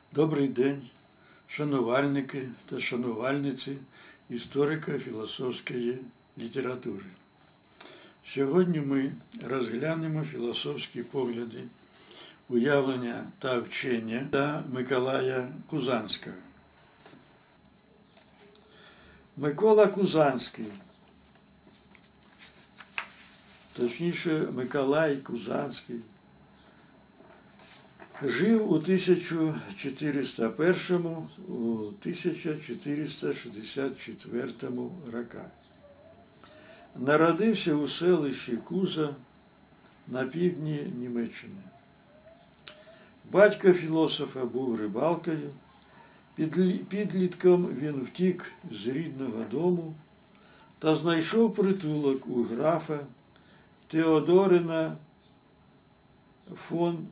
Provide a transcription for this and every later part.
Добрий день, шанувальники та шанувальниці історико-філософської літератури. Сьогодні ми розглянемо філософські погляди, уявлення та вчення та Миколая Кузанського. Микола Кузанський, точніше Миколай Кузанський, жив у 1401-1464 роках. Народився у селищі Куза на півдні Німеччини. Батько філософа був рибалкою. Підлітком він втік з рідного дому та знайшов притулок у графа Теодорина фон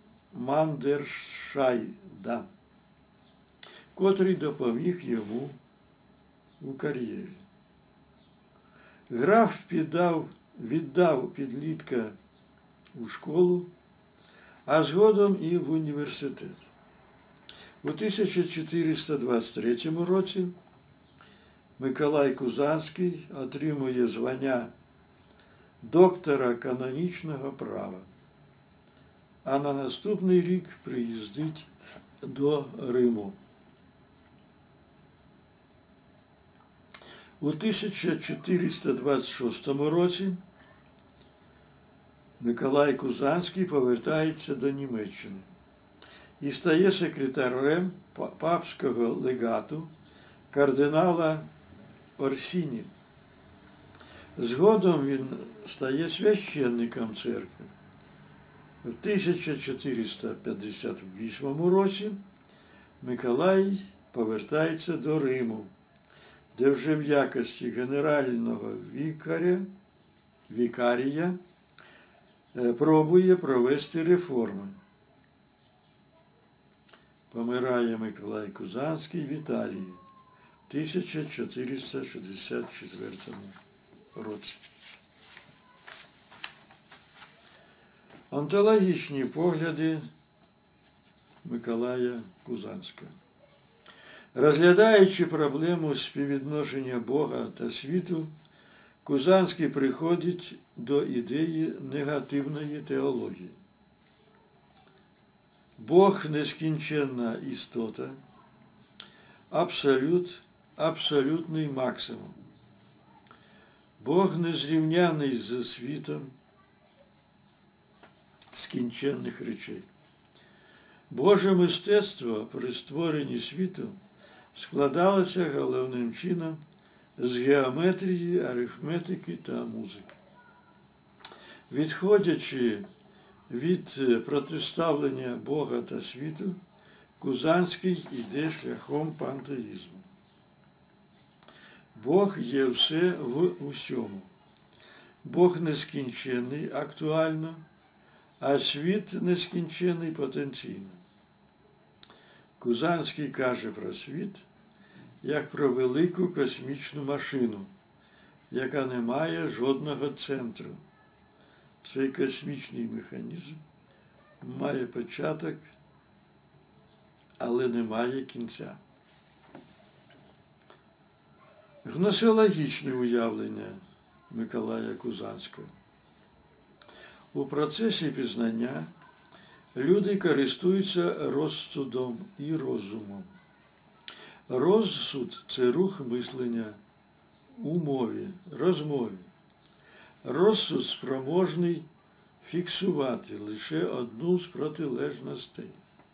Мандершайда, котрий допоміг йому у кар'єрі. Граф віддав підлітка у школу, а згодом і в університет. У 1423 році Миколай Кузанський отримує звання доктора канонічного права, а на наступний рік приїздить до Риму. У 1426 році Миколай Кузанський повертається до Німеччини і стає секретарем папського легату кардинала Орсіні. Згодом він стає священником церкви. У 1458 році Миколай повертається до Риму, де вже в якості генерального вікарія пробує провести реформи. Помирає Миколай Кузанський в Італії в 1464 році. Онтологічні погляди Миколая Кузанського. Розглядаючи проблему співвідношення Бога та світу, Кузанський приходить до ідеї негативної теології. Бог – нескінченна істота, абсолютний максимум. Бог незрівняний з світом скінченних речей. Боже мистецтво при створенні світу складалося головним чином з геометрії, арифметики та музики. Відходячи від протиставлення Бога та світу, Кузанський йде шляхом пантеїзму. Бог є все в усьому. Бог нескінчений актуально, а світ нескінчений потенційно. Кузанський каже про світ як про велику космічну машину, яка не має жодного центру. Цей космічний механізм має початок, але не має кінця. Гносеологічне уявлення Миколая Кузанського. У процесі пізнання люди користуються розсудом і розумом. Розсуд – це рух мислення у мові, розмові. Розсуд спроможний фіксувати лише одну з протилежностей.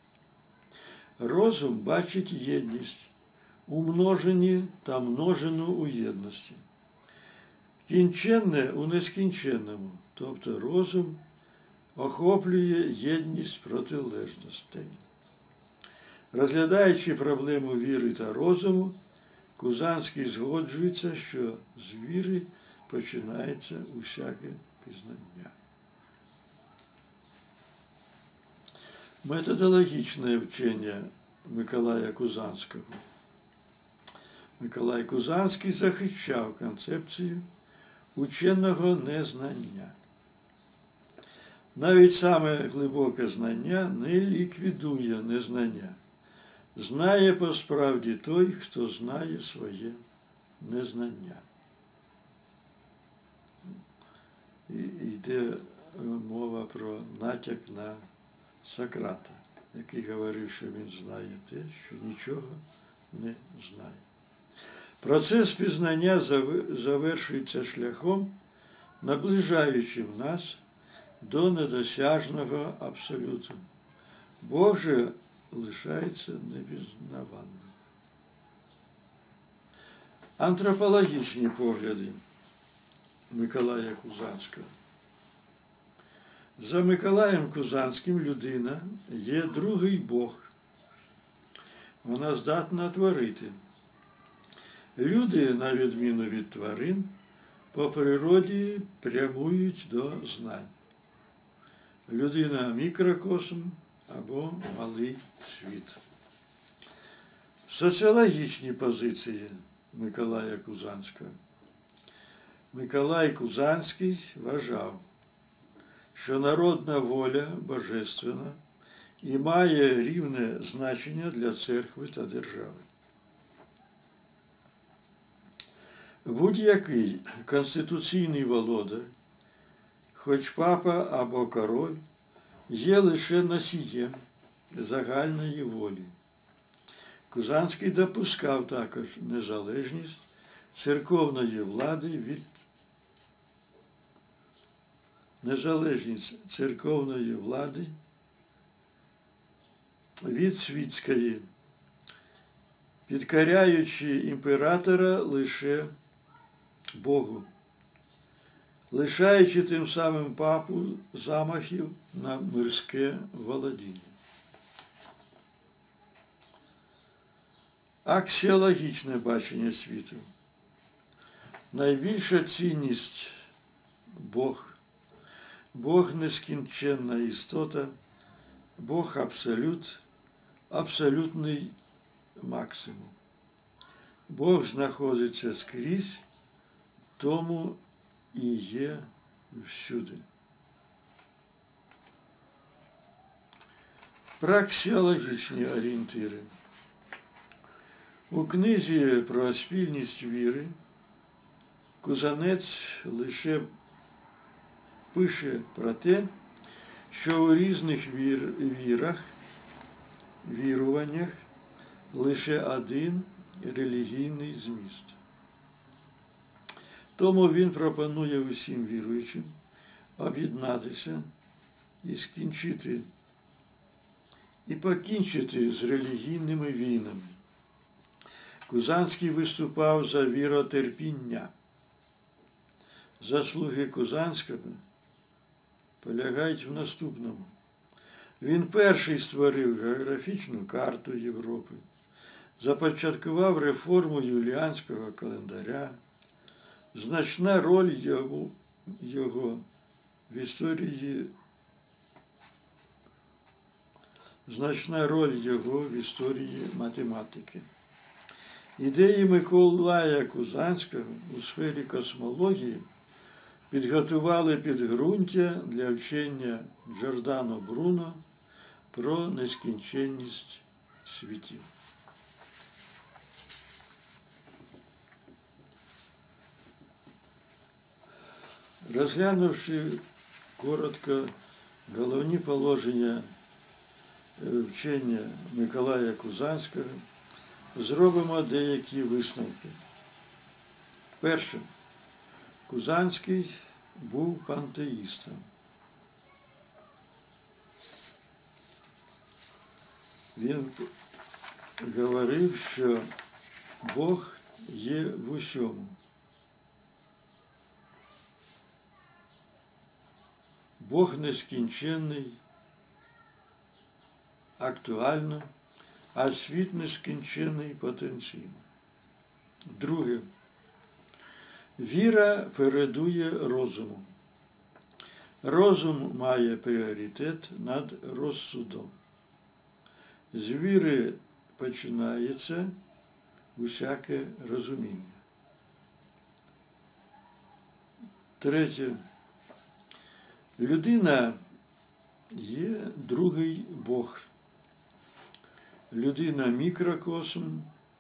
Розум бачить єдність у множенні та множену у єдності. Кінченне у нескінченному, тобто розум охоплює єдність протилежностей. Розглядаючи проблему віри та розуму, Кузанський згоджується, що з віри починається усяке пізнання. Методологічне вчення Миколая Кузанського. Миколай Кузанський захищав концепцію ученого незнання. Навіть саме глибоке знання не ліквідує незнання, Знає по справді той, хто знає своє незнання. І йде мова про натяк на Сократа, який говорив, що він знає те, що нічого не знає. Процес пізнання завершується шляхом, наближаючим нас до недосяжного абсолюту. Бог же лишається непізнаванним. Антропологічні погляди Миколая Кузанського. За Миколаєм Кузанським людина є другий Бог. Вона здатна творити. Люди, на відміну від тварин, по природі прямують до знань. Людина – мікрокосм або малий світ. Соціологічні позиції Миколая Кузанського. Миколай Кузанський вважав, що народна воля божественна і має рівне значення для церкви та держави. Будь-який конституційний володар, хоч папа або король, є лише носієм загальної волі. Кузанський допускав також незалежність церковної влади від світської, підкоряючи імператора лише Богу, лишаючи тим самим папу замахів на мирське володіння. Аксіологічне бачення світу. Найбільша цінність – Бог. Бог – нескінченна істота, Бог – абсолют, абсолютний максимум. Бог знаходиться скрізь, тому і є всюди. Праксіологічні орієнтири. У книзі про спільність віри Кузанець лише пише про те, що у різних віруваннях лише один релігійний зміст. Тому він пропонує усім віруючим об'єднатися і покінчити з релігійними війнами. Кузанський виступав за віротерпіння. Заслуги Кузанського полягають в наступному. Він перший створив географічну карту Європи, започаткував реформу юліанського календаря. Значна роль його в історії математики. Ідеї Миколая Кузанського у сфері космології підготували підґрунтя для вчення Джордано Бруно про нескінченність світів. Розглянувши коротко головні положення вчення Миколая Кузанського, зробимо деякі висновки. Перше. Кузанський був пантеїстом. Він говорив, що Бог є в усьому. Бог нескінченний, актуально, а світ нескінченний потенційно. Друге. Віра передує розуму. Розум має пріоритет над розсудом. З віри починається усяке розуміння. Третє. Людина є другий Бог. людина мікрокосм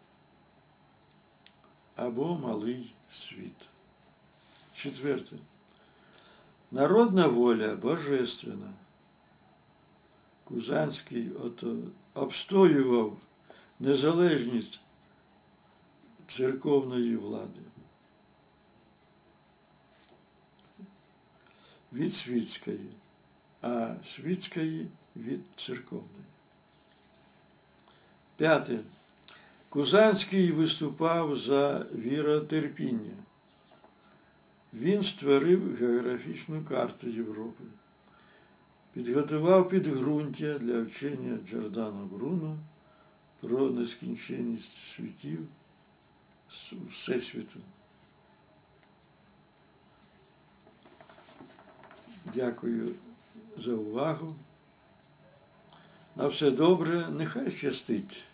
або малий світ. Четверте. Народна воля божественна. Кузанський обстоював незалежність церковної влади від світської, а світської від церковної. П'яте. Кузанський виступав за віротерпіння. Він створив географічну карту Європи, підготував підґрунтя для вчення Джордано Бруно про нескінченність світів Всесвіту. Дякую за увагу. На все добре, нехай щастить.